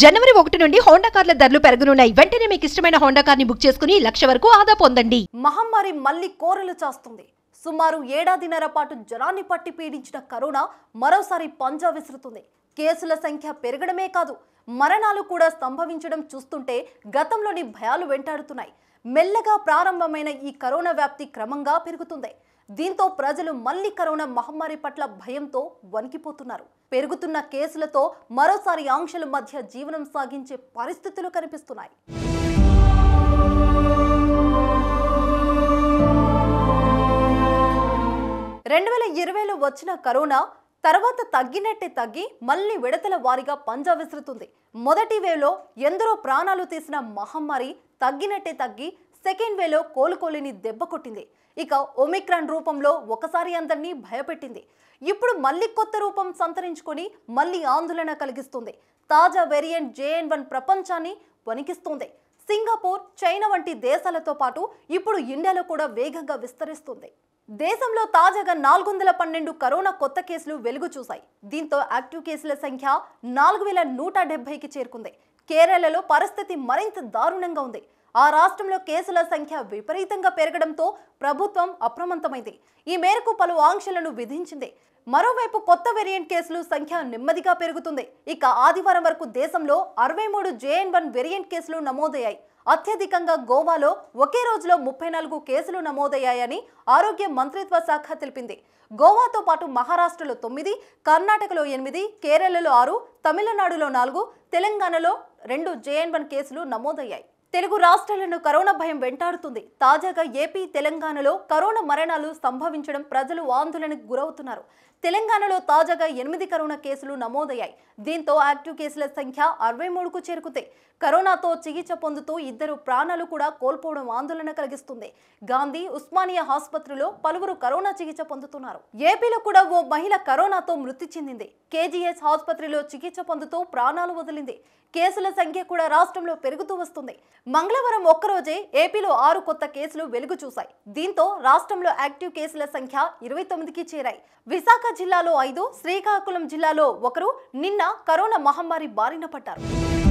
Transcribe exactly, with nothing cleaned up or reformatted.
జనవరి ఒకటి నుండి హోండా కార్ల ధరలు పెరగనున్నాయి. వెంటనే మీకు ఇష్టమైన హోండా కార్ని బుక్ చేసుకుని లక్ష వరకు ఆదా పొందండి. మహమ్మారి మళ్లీ కోరలు చాస్తుంది. సుమారు ఏడాదిన్నర పాటు జనాన్ని పట్టి పీడించిన కరోనా మరోసారి పంజా విసురుతుంది. కేసుల సంఖ్య పెరగడమే కాదు, మరణాలు కూడా సంభవించడం చూస్తుంటే గతంలోని భయాలు వెంటాడుతున్నాయి. మెల్లగా ప్రారంభమైన ఈ కరోనా వ్యాప్తి క్రమంగా పెరుగుతుంది. దీంతో ప్రజలు మళ్లీ కరోనా మహమ్మారి పట్ల భయంతో వణికిపోతున్నారు. పెరుగుతున్న కేసులతో మరోసారి ఆంక్షల మధ్య జీవనం సాగించే పరిస్థితులు కనిపిస్తున్నాయి. రెండు వేల ఇరవైలో వచ్చిన కరోనా తర్వాత తగ్గినట్టే తగ్గి మళ్లీ విడతల వారీగా పంజా విసురుతుంది. మొదటి వేవ్లో ఎందరో ప్రాణాలు తీసిన మహమ్మారి తగ్గినట్టే తగ్గి సెకండ్ వేలో కోలుకోలేని దెబ్బ కొట్టింది. ఇక ఒమిక్రాన్ రూపంలో ఒకసారి అందరినీ భయపెట్టింది. ఇప్పుడు మళ్ళీ కొత్త రూపం సంతరించుకొని మళ్ళీ ఆందోళన కలిగిస్తుంది. తాజా వేరియంట్ జేఎన్ వన్ ప్రపంచాన్ని వణికిస్తుంది. సింగపూర్, చైనా వంటి దేశాలతో పాటు ఇప్పుడు ఇండియాలో కూడా వేగంగా విస్తరిస్తుంది. దేశంలో తాజాగా నాలుగు వందల పన్నెండు కరోనా కొత్త కేసులు వెలుగు చూశాయి. దీంతో యాక్టివ్ కేసుల సంఖ్య నాలుగు వేల నూట డెబ్బైకి చేరుకుంది. కేరళలో పరిస్థితి మరింత దారుణంగా ఉంది. ఆ రాష్ట్రంలో కేసుల సంఖ్య విపరీతంగా పెరగడంతో ప్రభుత్వం అప్రమత్తమైంది. ఈ మేరకు పలు ఆంక్షలను విధించింది. మరోవైపు కొత్త వేరియంట్ కేసులు సంఖ్య నెమ్మదిగా పెరుగుతుంది. ఇక ఆదివారం వరకు దేశంలో అరవై మూడు జేఎన్ వన్ వేరియంట్ కేసులు నమోదయ్యాయి. అత్యధికంగా గోవాలో ఒకే రోజులో ముప్పై నాలుగు కేసులు నమోదయ్యాయని ఆరోగ్య మంత్రిత్వ శాఖ తెలిపింది. గోవాతో పాటు మహారాష్ట్రలో తొమ్మిది, కర్ణాటకలో ఎనిమిది, కేరళలో ఆరు, తమిళనాడులో నాలుగు, తెలంగాణలో రెండు జేఎన్ వన్ కేసులు నమోదయ్యాయి. తెలుగు రాష్ట్రాలను కరోనా భయం వెంటాడుతుంది. తాజాగా ఏపీ, తెలంగాణలో కరోనా మరణాలు సంభవించడం ప్రజలు ఆందోళనకు గురవుతున్నారు. తెలంగాణలో తాజాగా ఎనిమిది కరోనా కేసులు నమోదయ్యాయి. దీంతో యాక్టివ్ కేసుల సంఖ్య అరవై మూడుకు చేరుకుంది. కరోనాతో చికిత్స పొందుతూ ఇద్దరు ప్రాణాలు కూడా కోల్పోవడం ఆందోళన కలిగిస్తుంది. గాంధీ, ఉస్మానియా ఆసుపత్రిలో పలువురు కరోనా చికిత్స పొందుతున్నారు. ఏపీలో కూడా ఓ మహిళ కరోనాతో మృతి చెందింది. కేజీహెచ్ ఆసుపత్రిలో చికిత్స పొందుతూ ప్రాణాలు వదిలింది. కేసుల సంఖ్య కూడా రాష్ట్రంలో పెరుగుతూ వస్తుంది. మంగళవారం ఒక్కరోజే ఏపీలో ఆరు కొత్త కేసులు వెలుగు చూశాయి. దీంతో రాష్ట్రంలో యాక్టివ్ కేసుల సంఖ్య ఇరవై తొమ్మిదికి చేరాయి. విశాఖ జిల్లాలో ఐదు, శ్రీకాకుళం జిల్లాలో ఒకరు నిన్న కరోనా మహమ్మారి బారిన పడ్డారు.